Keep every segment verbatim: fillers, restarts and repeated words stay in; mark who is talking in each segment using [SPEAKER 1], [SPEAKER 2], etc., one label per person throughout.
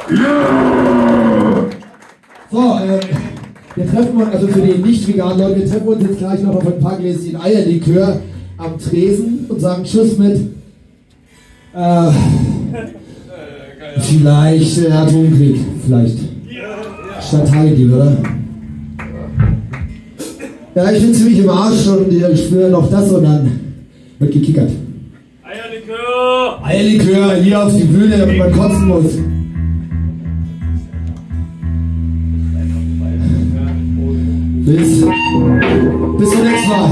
[SPEAKER 1] So, ähm, wir treffen uns, also für die nicht veganen Leute, wir treffen uns jetzt gleich noch auf ein paar Gläschen Eierlikör am Tresen und sagen Tschüss mit äh, vielleicht äh, Atomkrieg, vielleicht statt Heidi, oder? Ja, ich bin ziemlich im Arsch und ich spüre noch das und dann wird gekickert.
[SPEAKER 2] Eierlikör!
[SPEAKER 1] Eierlikör, hier auf die Bühne, damit man kotzen muss. Bis, bis zum nächsten Mal.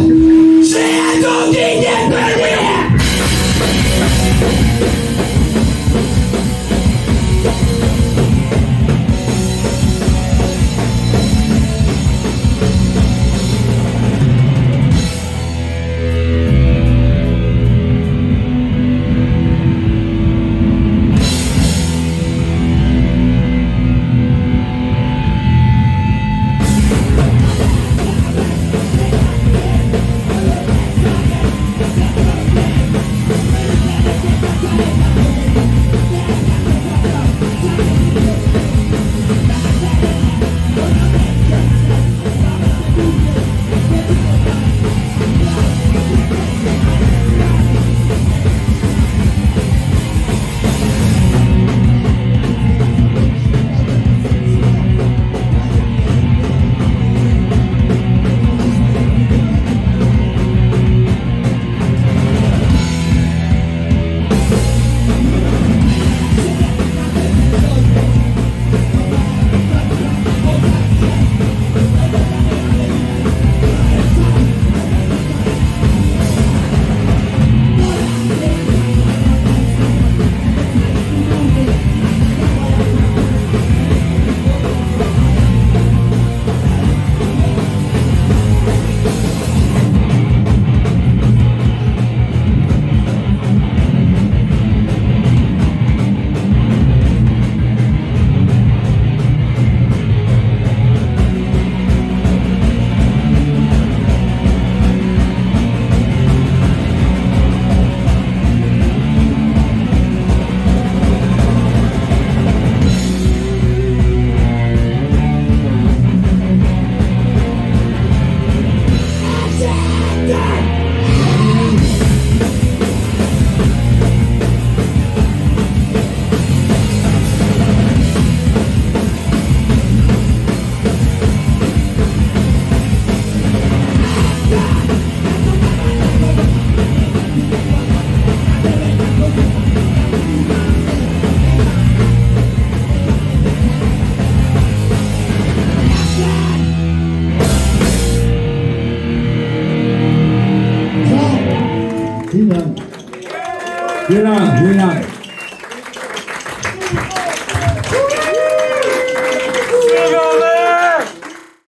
[SPEAKER 3] Vielen Dank. Vielen Dank. Vielen Dank.